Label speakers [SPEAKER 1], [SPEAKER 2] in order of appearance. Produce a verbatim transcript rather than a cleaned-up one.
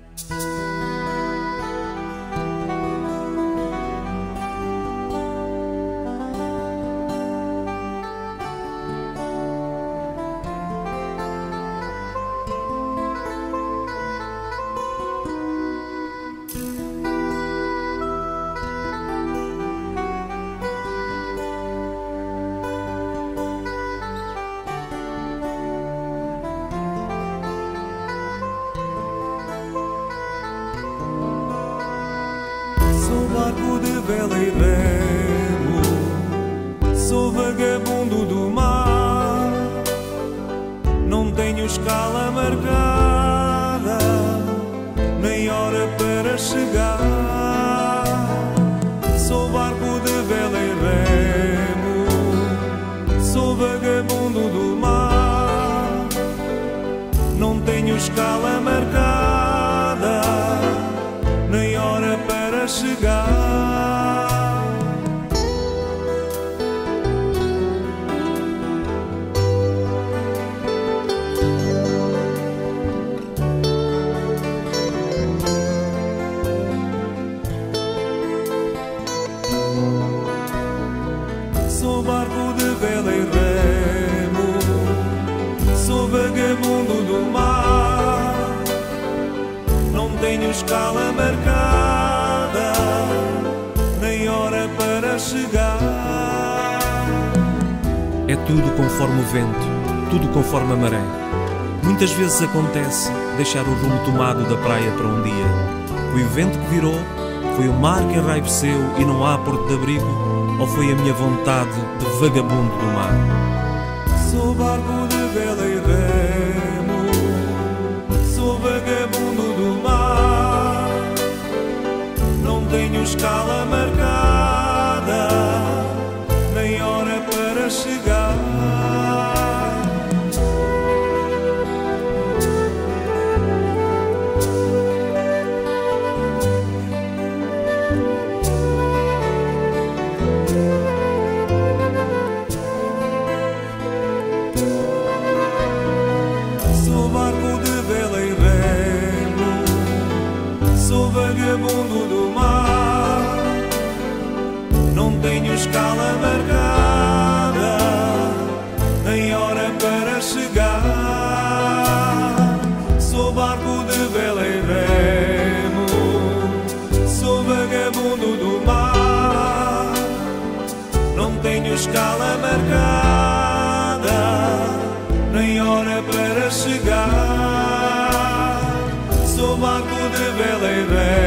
[SPEAKER 1] Sou barco de vela e remo, sou vagabundo do mar. Não tenho escala marcada, nem hora para chegar. Sou barco de vela e remo, sou vagabundo do mar. Não tenho escala marcada, nem hora para chegar. Sou barco de vela e remo, sou vagabundo do mar. Não tenho escala marcada, nem hora para chegar.
[SPEAKER 2] É tudo conforme o vento, tudo conforme a maré. Muitas vezes acontece deixar o rumo tomado da praia para um dia. Foi o vento que virou, foi o mar que enraiveceu e não há porto de abrigo, ou foi a minha vontade de vagabundo do mar?
[SPEAKER 1] Sou barco de vela e remo, sou vagabundo do mar. Não tenho escala marcada, nem hora para chegar. Sou barco de vela e remo, sou vagabundo do mar. Não tenho escala marcada, nem hora para chegar. Sou barco de vela e remo, sou vagabundo do mar. Não tenho escala marcada, nem hora para chegar. Sou barco de vela e remo,